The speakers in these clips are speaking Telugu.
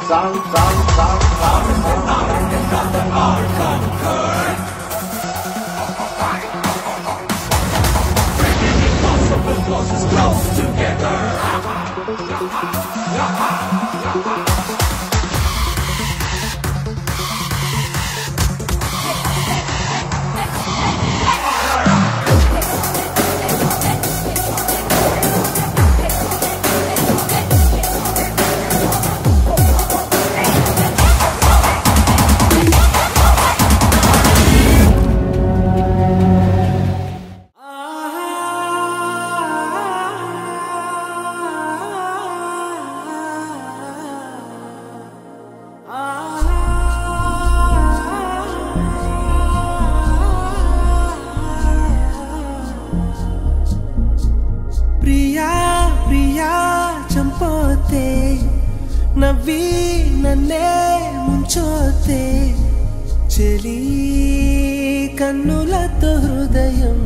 నవ్వి నన్నే ముంచోతే చెలి కన్నులతో హృదయం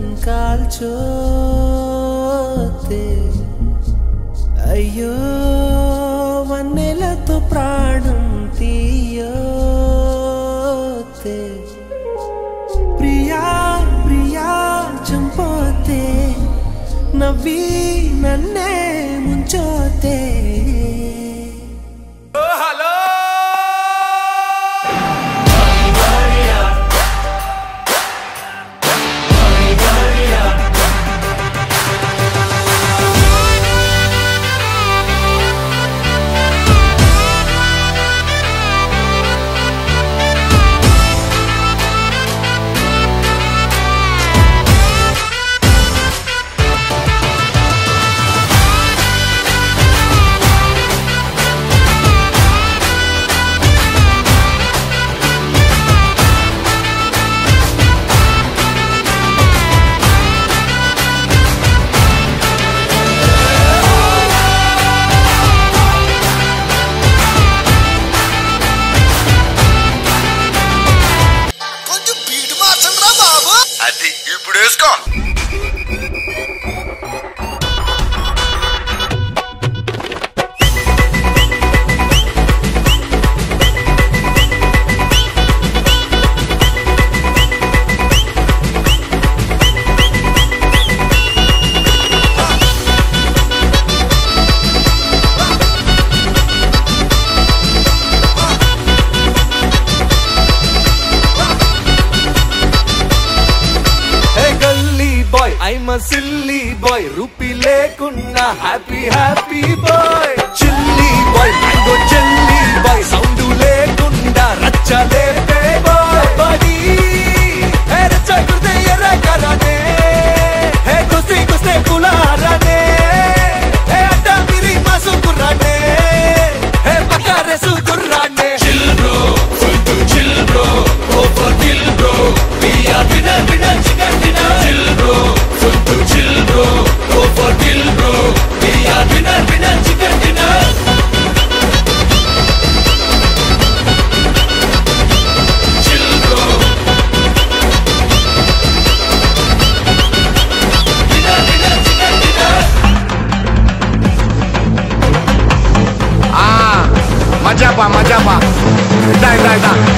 కాల్చోతే అయ్యో వన్నెలతో ప్రాణం తీయోతే ప్రియా ప్రియా చంపోతే నవ్వి నన్నే ముంచోతే I'm a silly boy, rupee లేకున్నా happy happy boy. Chilly boy, mango jelly boy, sound లేకుండా రచ్చలేపే boy. Buddy, hey రచ్చ కుర్తే ఎర్ర కరానే, hey కుస్తే కుస్తే కులారానే, hey అడ్డా మిరి మాసు కుర్రానే, hey పక్కా రేసు కుర్రానే. Chill bro, full to chill bro, go for kill bro, we are winner winner chicken dinner. Chill bro, full to chill bro, go for kill bro, we are winner winner chicken dinner. Chill bro, winner winner chicken dinner. Manja pa, dai.